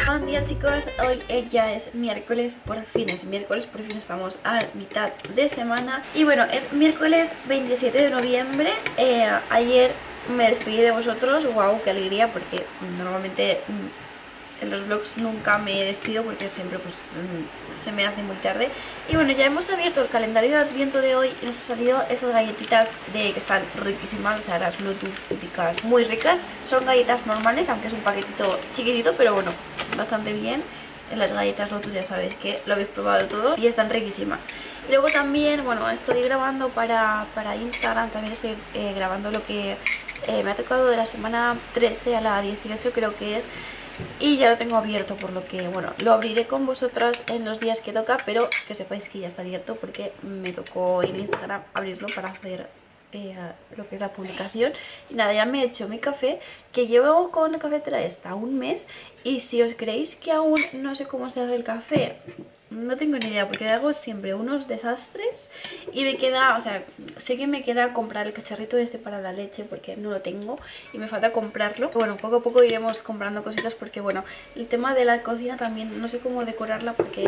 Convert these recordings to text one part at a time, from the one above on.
Buen día chicos, hoy ya es miércoles, por fin estamos a mitad de semana. Y bueno, es miércoles 27 de noviembre. Ayer me despedí de vosotros, wow, qué alegría, porque normalmente en los vlogs nunca me despido porque siempre pues se me hace muy tarde. Y bueno, ya hemos abierto el calendario de Adviento de hoy y nos han salido estas galletitas que están riquísimas, o sea, las Lotus típicas muy ricas. Son galletas normales, aunque es un paquetito chiquitito, pero bueno, bastante bien. En las galletas Lotus ya sabéis que lo habéis probado todo y están riquísimas. Y luego también, bueno, estoy grabando para Instagram, también estoy grabando lo que me ha tocado de la semana 13 a la 18 creo que es. Y ya lo tengo abierto, por lo que, bueno, lo abriré con vosotras en los días que toca, pero que sepáis que ya está abierto porque me tocó en Instagram abrirlo para hacer lo que es la publicación. Y nada, ya me he hecho mi café, que llevo con la cafetera esta un mes. Y si os creéis que aún no sé cómo se hace el café, no tengo ni idea, porque hago siempre unos desastres y me queda, o sea, sé que me queda comprar el cacharrito este para la leche porque no lo tengo y me falta comprarlo. Bueno, poco a poco iremos comprando cositas porque, bueno, el tema de la cocina también no sé cómo decorarla porque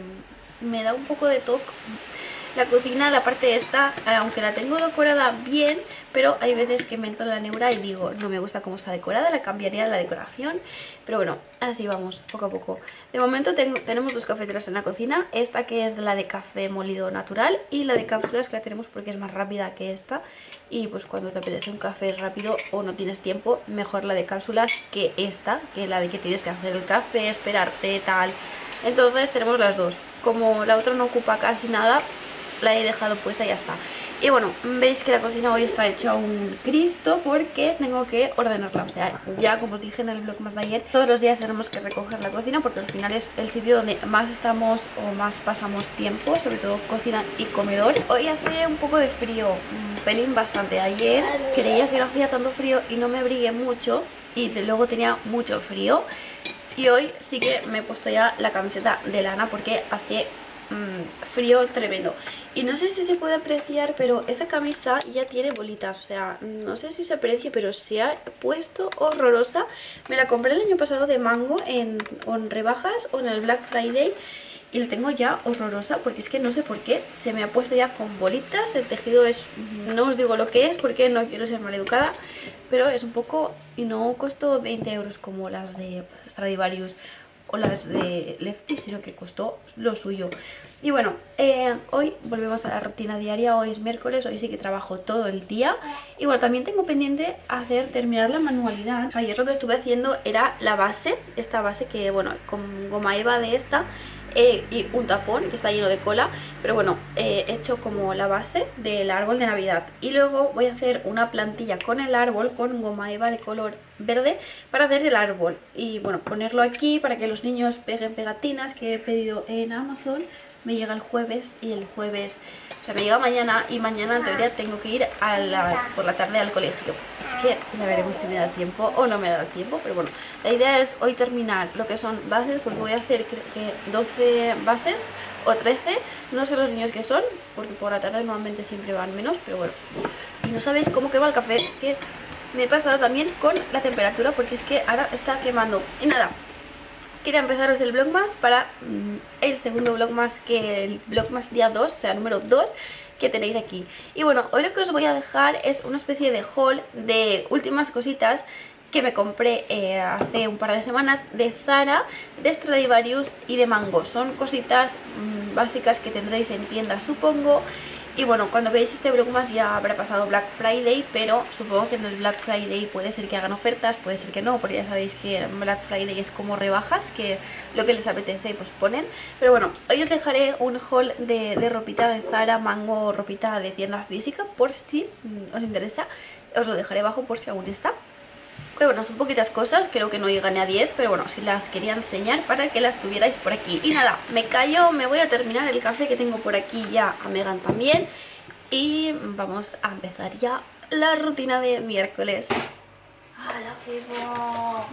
me da un poco de toque. La cocina, la parte esta, aunque la tengo decorada bien, pero hay veces que me entra la neura y digo, no me gusta cómo está decorada, la cambiaría la decoración. Pero bueno, así vamos, poco a poco. De momento tenemos dos cafeteras en la cocina. Esta que es la de café molido natural y la de cápsulas, que la tenemos porque es más rápida que esta. Y pues cuando te apetece un café rápido o no tienes tiempo, mejor la de cápsulas que esta, que la de que tienes que hacer el café, esperarte, tal. Entonces tenemos las dos. Como la otra no ocupa casi nada, la he dejado puesta y ya está. Y bueno, veis que la cocina hoy está hecha un Cristo porque tengo que ordenarla. O sea, ya como os dije en el vlog más de ayer, todos los días tenemos que recoger la cocina porque al final es el sitio donde más estamos o más pasamos tiempo, sobre todo cocina y comedor. Hoy hace un poco de frío, un pelín bastante. Ayer creía que no hacía tanto frío y no me abrigué mucho y luego tenía mucho frío. Y hoy sí que me he puesto ya la camiseta de lana porque hace frío tremendo. Y no sé si se puede apreciar, pero esta camisa ya tiene bolitas. O sea, no sé si se aprecia, pero se ha puesto horrorosa. Me la compré el año pasado de Mango en rebajas o en el Black Friday y la tengo ya horrorosa porque es que no sé por qué se me ha puesto ya con bolitas. El tejido es, no os digo lo que es porque no quiero ser maleducada, pero es un poco, y no costó 20 euros como las de Stradivarius o las de Lefty, sino que costó lo suyo. Y bueno, hoy volvemos a la rutina diaria. Hoy es miércoles, hoy sí que trabajo todo el día. Y bueno, también tengo pendiente terminar la manualidad. Ayer lo que estuve haciendo era la base, esta base que, bueno, con goma eva de esta y un tapón que está lleno de cola. Pero bueno, he hecho como la base del árbol de Navidad. Y luego voy a hacer una plantilla con el árbol, con goma eva de color verde, para hacer el árbol. Y bueno, ponerlo aquí para que los niños peguen pegatinas que he pedido en Amazon. Me llega el jueves y el jueves, o sea, me llega mañana y mañana en teoría tengo que ir por la tarde al colegio. Así que ya veremos si me da tiempo o no me da tiempo, pero bueno, la idea es hoy terminar lo que son bases, porque voy a hacer creo que 12 bases o 13, no sé los niños que son, porque por la tarde normalmente siempre van menos, pero bueno. Y no sabéis cómo quema el café, es que me he pasado también con la temperatura porque es que ahora está quemando. Y nada, quería empezaros el vlogmas para el segundo vlogmas, que el vlogmas día 2, o sea, número 2, que tenéis aquí. Y bueno, hoy lo que os voy a dejar es una especie de haul de últimas cositas que me compré hace un par de semanas de Zara, de Stradivarius y de Mango. Son cositas básicas que tendréis en tiendas, supongo. Y bueno, cuando veáis este vlogmas ya habrá pasado Black Friday, pero supongo que en el Black Friday puede ser que hagan ofertas, puede ser que no, porque ya sabéis que en Black Friday es como rebajas, que lo que les apetece pues ponen. Pero bueno, hoy os dejaré un haul de ropita de Zara, Mango, ropita de tienda física, por si os interesa. Os lo dejaré abajo por si aún está. Pero bueno, son poquitas cosas, creo que no llegan a 10, pero bueno, si las quería enseñar para que las tuvierais por aquí. Y nada, me callo, me voy a terminar el café que tengo por aquí ya a Megan también. Y vamos a empezar ya la rutina de miércoles. ¡Hala, Fibo!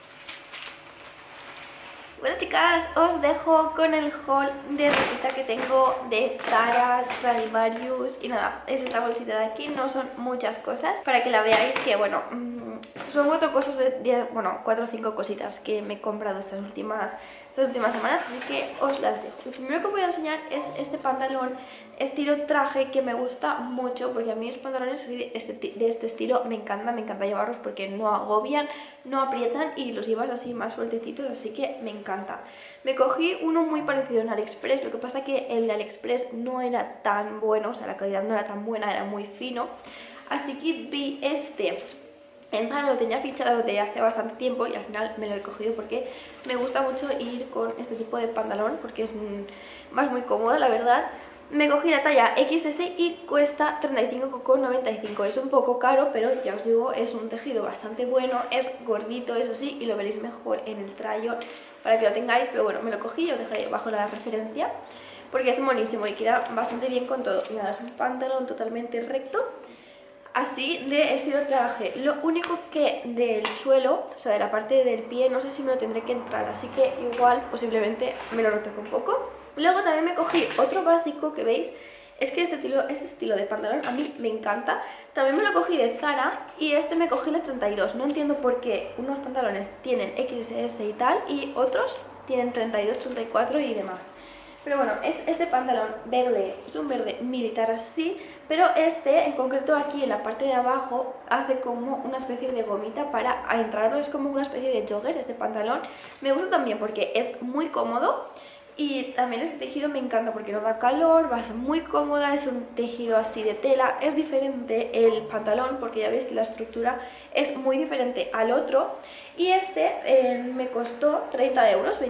Bueno chicas, os dejo con el haul de ropita que tengo de Zara, Stradivarius y nada, es esta bolsita de aquí, no son muchas cosas, para que la veáis que bueno, son 4 cosas bueno, 4 o 5 cositas que me he comprado estas últimas semanas, así que os las dejo. Lo primero que os voy a enseñar es este pantalón estilo traje que me gusta mucho, porque a mí los pantalones de este estilo me encanta llevarlos porque no agobian, no aprietan y los llevas así más sueltecitos, así que me encanta. Me cogí uno muy parecido en AliExpress, lo que pasa que el de AliExpress no era tan bueno, o sea, la calidad no era tan buena, era muy fino, así que vi este. En Zara lo tenía fichado de hace bastante tiempo y al final me lo he cogido porque me gusta mucho ir con este tipo de pantalón porque es más muy cómodo, la verdad. Me cogí la talla XS y cuesta 35,95. Es un poco caro, pero ya os digo, es un tejido bastante bueno, es gordito, eso sí, y lo veréis mejor en el try-on para que lo tengáis. Pero bueno, me lo cogí, os dejaré abajo la referencia porque es monísimo y queda bastante bien con todo. Y nada, es un pantalón totalmente recto, así de estilo traje. Lo único que del suelo, o sea de la parte del pie, no sé si me lo tendré que entrar, así que igual posiblemente me lo retoque un poco. Luego también me cogí otro básico que veis, es que este estilo de pantalón a mí me encanta. También me lo cogí de Zara y este me cogí la 32. No entiendo por qué unos pantalones tienen XS y tal y otros tienen 32, 34 y demás. Pero bueno, es este pantalón verde, es un verde militar así, pero este en concreto aquí en la parte de abajo hace como una especie de gomita para entrarlo, es como una especie de jogger este pantalón. Me gusta también porque es muy cómodo y también este tejido me encanta porque no da calor, va a ser muy cómoda, es un tejido así de tela, es diferente el pantalón porque ya veis que la estructura es muy diferente al otro. Y este me costó 30 euros,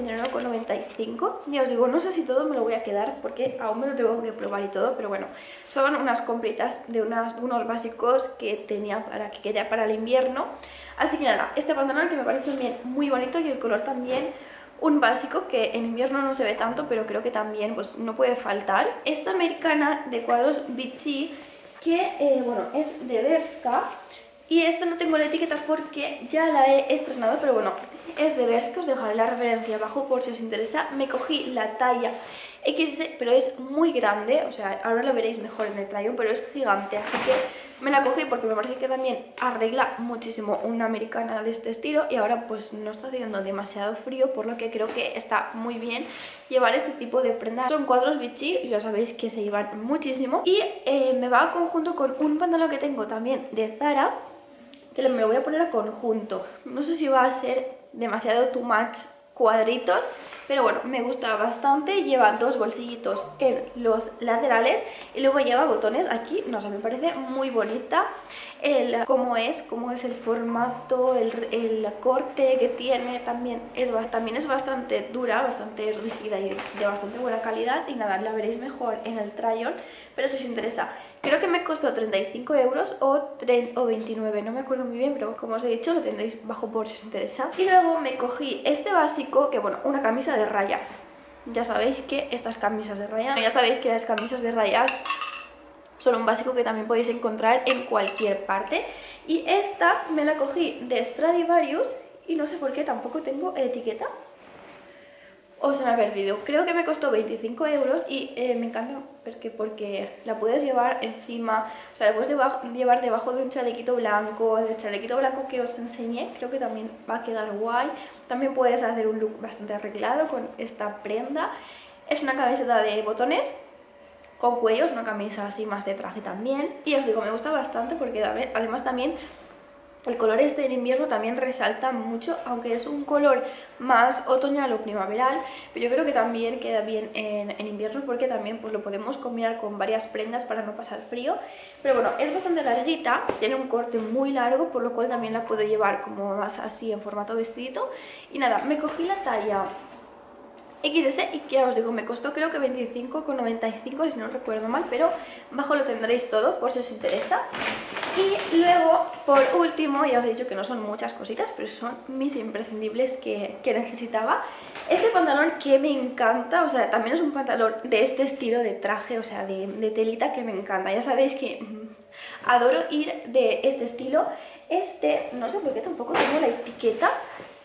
29,95. Ya os digo, no sé si todo me lo voy a quedar porque aún me lo tengo que probar y todo, pero bueno, son unas compritas de unos básicos que quería para el invierno. Así que nada, este pantalón que me parece también muy bonito y el color también un básico que en invierno no se ve tanto, pero creo que también pues no puede faltar. Esta americana de cuadros Vichy que bueno, es de Bershka. Y esta no tengo la etiqueta porque ya la he estrenado, pero bueno, es de Bershka, os dejaré la referencia abajo por si os interesa. Me cogí la talla XS, pero es muy grande, o sea, ahora lo veréis mejor en el try-on, pero es gigante, así que me la cogí porque me parece que también arregla muchísimo una americana de este estilo y ahora pues no está haciendo demasiado frío, por lo que creo que está muy bien llevar este tipo de prendas. Son cuadros Vichy, ya sabéis que se llevan muchísimo y me va a conjunto con un pantalón que tengo también de Zara, que me lo voy a poner a conjunto. No sé si va a ser demasiado too much cuadritos, pero bueno, me gusta bastante. Lleva dos bolsillitos en los laterales y luego lleva botones aquí. No sé, me parece muy bonita cómo es el formato, el corte que tiene. También es bastante dura, bastante rígida y de bastante buena calidad. Y nada, la veréis mejor en el try-on, pero si os interesa. Creo que me costó 35 euros o 29, no me acuerdo muy bien, pero como os he dicho lo tendréis bajo por si os interesa. Y luego me cogí este básico, que bueno, una camisa de rayas. Ya sabéis que estas camisas de rayas, ya sabéis que las camisas de rayas son un básico que también podéis encontrar en cualquier parte. Y esta me la cogí de Stradivarius y no sé por qué tampoco tengo etiqueta. O se me ha perdido. Creo que me costó 25 euros y me encanta porque la puedes llevar encima, o sea, la puedes llevar debajo de un chalequito blanco, del chalequito blanco que os enseñé, creo que también va a quedar guay. También puedes hacer un look bastante arreglado con esta prenda. Es una camiseta de botones con cuellos, una camisa así más de traje también. Y os digo, me gusta bastante porque además también el color este en invierno también resalta mucho, aunque es un color más otoñal o primaveral, pero yo creo que también queda bien en invierno porque también pues lo podemos combinar con varias prendas para no pasar frío. Pero bueno, es bastante larguita, tiene un corte muy largo, por lo cual también la puedo llevar como más así en formato vestidito. Y nada, me cogí la talla XS y que os digo, me costó creo que 25,95 si no recuerdo mal, pero abajo lo tendréis todo por si os interesa. Y luego, por último, ya os he dicho que no son muchas cositas, pero son mis imprescindibles que necesitaba. Este pantalón que me encanta, o sea, también es un pantalón de este estilo de traje, o sea, de telita que me encanta. Ya sabéis que adoro ir de este estilo. Este, no sé por qué tampoco tengo la etiqueta,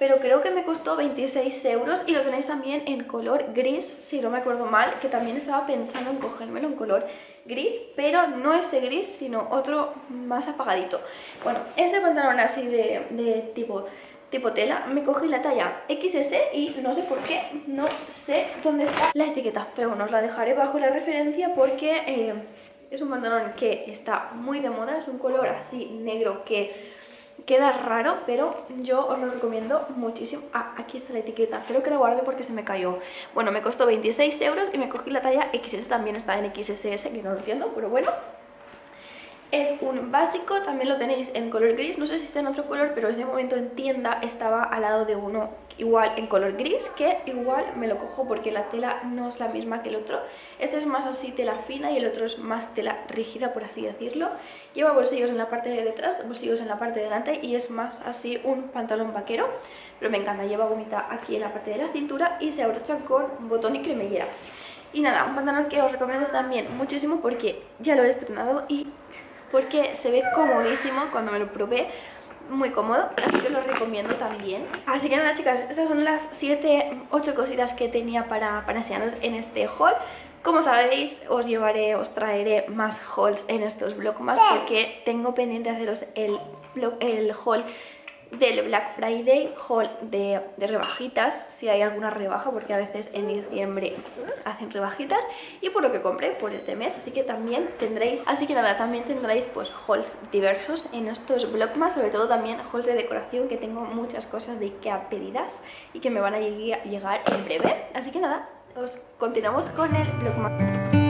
pero creo que me costó 26 euros y lo tenéis también en color gris, si no me acuerdo mal, que también estaba pensando en cogérmelo en color gris, pero no ese gris, sino otro más apagadito. Bueno, este pantalón así de tipo tela, me cogí la talla XS y no sé por qué, no sé dónde está la etiqueta, pero bueno, os la dejaré bajo la referencia porque es un pantalón que está muy de moda, es un color así negro que queda raro, pero yo os lo recomiendo muchísimo. Ah, aquí está la etiqueta, creo que la guardé porque se me cayó. Bueno, me costó 26 euros y me cogí la talla XS, también está en XSS, que no lo entiendo, pero bueno. Es un básico, también lo tenéis en color gris, no sé si está en otro color, pero ese momento en tienda estaba al lado de uno igual en color gris, que igual me lo cojo porque la tela no es la misma que el otro. Este es más así tela fina y el otro es más tela rígida, por así decirlo. Lleva bolsillos en la parte de detrás, bolsillos en la parte de delante y es más así un pantalón vaquero, pero me encanta, lleva gomita aquí en la parte de la cintura y se abrocha con botón y cremallera. Y nada, un pantalón que os recomiendo también muchísimo porque ya lo he estrenado y porque se ve comodísimo cuando me lo probé, muy cómodo, así que os lo recomiendo también. Así que nada, chicas, estas son las 7-8 cositas que tenía para enseñaros en este haul. Como sabéis, os traeré más hauls en estos vlogmas porque tengo pendiente haceros el haul del Black Friday, haul de rebajitas, si hay alguna rebaja, porque a veces en diciembre hacen rebajitas, y por lo que compré por este mes, así que también tendréis, pues hauls diversos en estos vlogmas, sobre todo también hauls de decoración, que tengo muchas cosas de IKEA pedidas y que me van a llegar en breve. Así que nada, continuamos con el vlogmas.